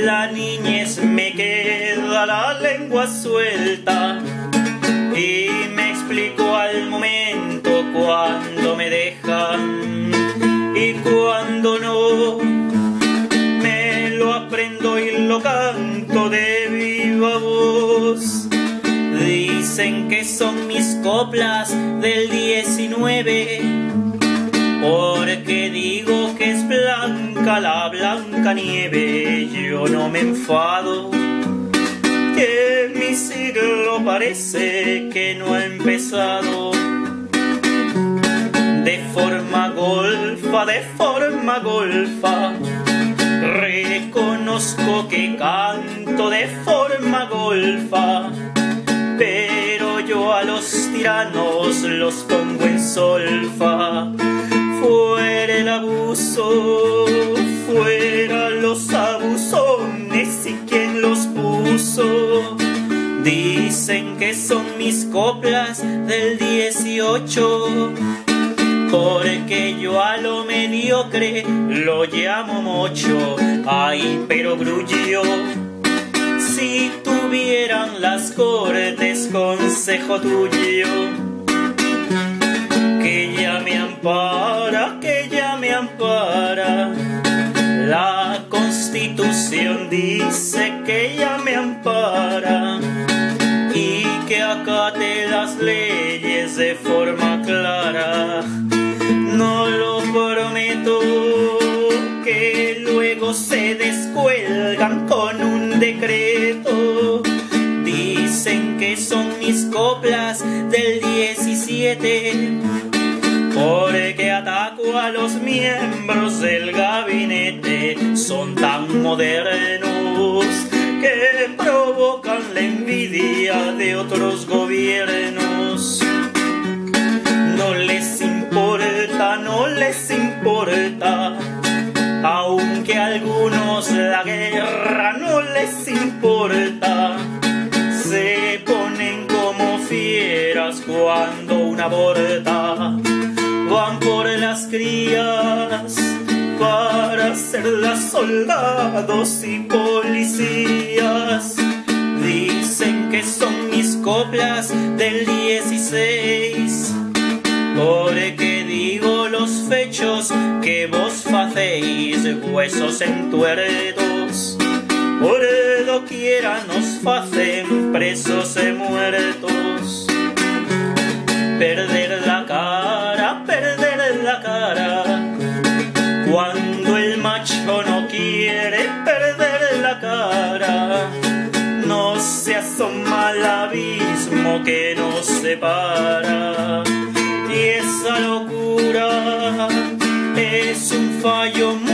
la niñez me queda la lengua suelta y me explico al momento cuando me dejan y cuando no. Me lo aprendo y lo canto de viva voz. Dicen que son mis coplas del 19, porque digo que es blanca la blanca nieve. Yo no me enfado, que mi siglo parece que no ha empezado. De forma golfa, reconozco que canto de forma golfa, pero yo a los tiranos los pongo en solfa. Fuera el abuso, fuera los abusones y quién los puso. Dicen que son mis coplas del 18, porque yo a lo mediocre lo llamo mocho. Ay, pero grullo, si tuvieran las cortes consejo tuyo, que ya me ampara, que ya me ampara. La Constitución dice que ya me ampara y que acate las leyes de forma clara. No lo prometo, que luego se descuelgan con un decreto. Dicen que son mis coplas del 17, porque ataco a los miembros del gabinete. Son tan modernos que provocan la envidia de otros gobiernos. No les importa, no les importa, aunque a algunos la guerra no les importa. Se ponen como fieras cuando una aborta. Van por las crías para hacerlas soldados y policías. Dicen que son mis coplas del 16, porque digo los fechos que vos facéis, huesos entuertos. Por doquiera nos facen presos y muertos. Perder la cara, cuando el macho no quiere perder la cara. No se asoma al abismo que nos separa, y esa locura es un fallo